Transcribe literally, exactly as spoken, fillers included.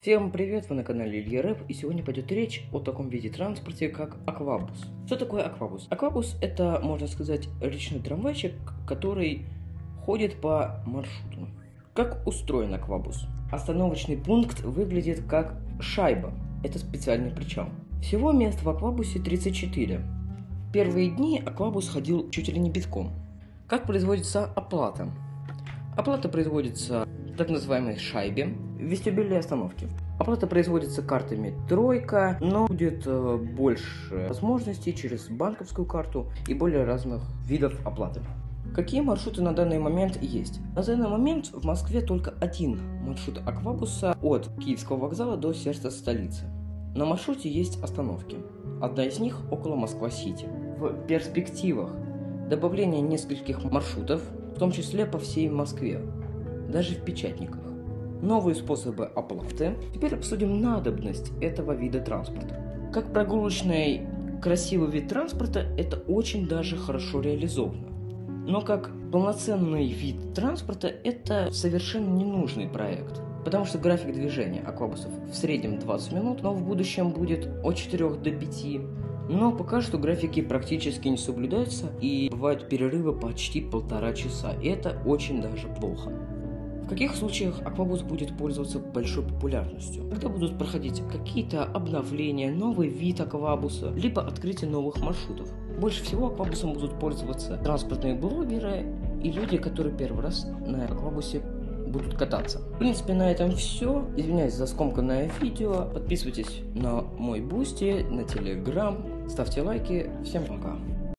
Всем привет, вы на канале Илья Рэп, и сегодня пойдет речь о таком виде транспорта, как аквабус. Что такое аквабус? Аквабус — это, можно сказать, речной трамвайчик, который ходит по маршруту. Как устроен аквабус? Остановочный пункт выглядит как шайба, это специальный причал. Всего мест в аквабусе тридцать четыре. Первые дни аквабус ходил чуть ли не битком. Как производится оплата? Оплата производится в так называемой шайбе, в вестибюле остановки. Оплата производится картами тройка, но будет э, больше возможностей через банковскую карту и более разных видов оплаты. Какие маршруты на данный момент есть? На данный момент в Москве только один маршрут аквабуса от Киевского вокзала до сердца столицы. На маршруте есть остановки. Одна из них около Москва-Сити. В перспективах добавление нескольких маршрутов, в том числе по всей Москве, даже в печатниках. Новые способы оплаты. Теперь обсудим надобность этого вида транспорта. Как прогулочный красивый вид транспорта это очень даже хорошо реализовано. Но как полноценный вид транспорта это совершенно ненужный проект. Потому что график движения аквабусов в среднем двадцать минут, но в будущем будет от четырёх до пяти. Но пока что графики практически не соблюдаются и бывают перерывы почти полтора часа. И это очень даже плохо. В каких случаях аквабус будет пользоваться большой популярностью? Когда будут проходить какие-то обновления, новый вид аквабуса, либо открытие новых маршрутов. Больше всего аквабусом будут пользоваться транспортные блогеры и люди, которые первый раз на аквабусе будут кататься. В принципе, на этом все. Извиняюсь за скомканное видео. Подписывайтесь на мой бусти, на телеграм, ставьте лайки. Всем пока.